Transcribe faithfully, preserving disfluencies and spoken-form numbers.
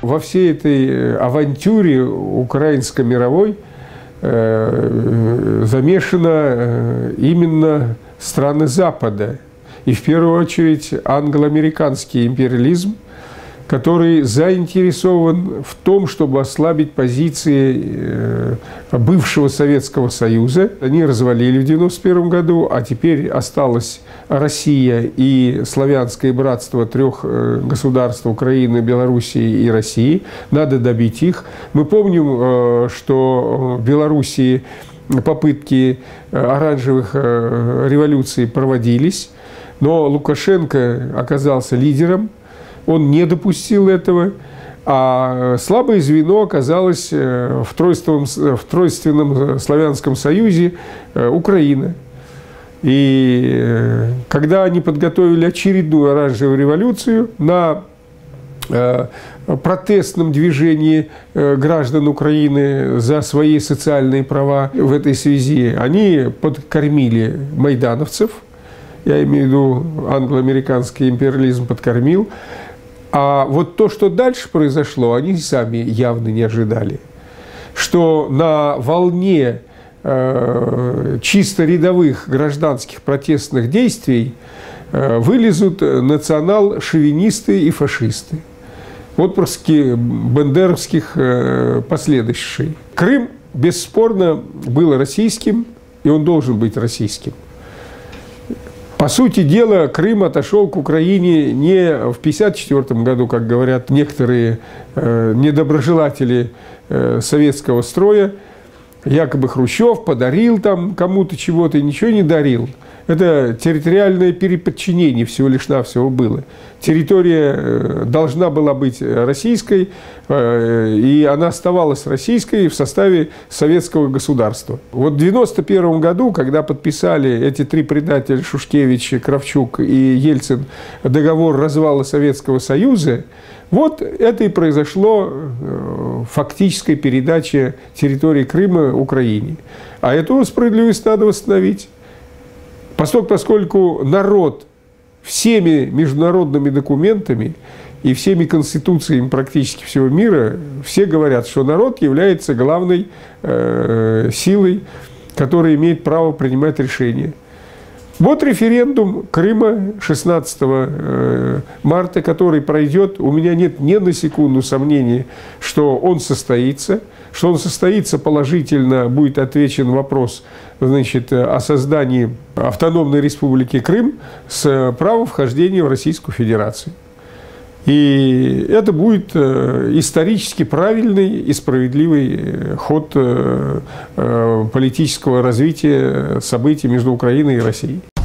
Во всей этой авантюре украинско-мировой замешаны именно страны Запада. И в первую очередь англо-американский империализм, который заинтересован в том, чтобы ослабить позиции бывшего Советского Союза. Они развалили в девяносто первом году, а теперь осталась Россия и славянское братство трех государств – Украины, Белоруссии и России. Надо добить их. Мы помним, что в Белоруссии попытки оранжевых революций проводились, но Лукашенко оказался лидером. Он не допустил этого, а слабое звено оказалось в тройственном, в тройственном славянском союзе Украина. И когда они подготовили очередную оранжевую революцию на протестном движении граждан Украины за свои социальные права в этой связи, они подкормили майдановцев, я имею в виду англо-американский империализм подкормил. А вот то, что дальше произошло, они сами явно не ожидали. Что на волне э, чисто рядовых гражданских протестных действий э, вылезут национал-шовинисты и фашисты. Отпрыски бандеровских э, последующих. Крым, бесспорно, был российским, и он должен быть российским. По сути дела, Крым отошел к Украине не в пятьдесят четвёртом году, как говорят некоторые э, недоброжелатели э, советского строя. Якобы Хрущев подарил там кому-то чего-то и ничего не дарил. Это территориальное переподчинение всего лишь навсего было. Территория должна была быть российской, и она оставалась российской в составе советского государства. Вот в девяносто первом году, когда подписали эти три предателя Шушкевич, Кравчук и Ельцин договор развала Советского Союза, вот это и произошло фактической передаче территории Крыма Украине. А эту справедливость надо восстановить. Поскольку, поскольку народ всеми международными документами и всеми конституциями практически всего мира, все говорят, что народ является главной э, силой, которая имеет право принимать решения. Вот референдум Крыма шестнадцатого марта, который пройдет. У меня нет ни на секунду сомнений, что он состоится. Что он состоится положительно, будет отвечен вопрос, значит, о создании автономной республики Крым с правом вхождения в Российскую Федерацию. И это будет исторически правильный и справедливый ход политического развития событий между Украиной и Россией.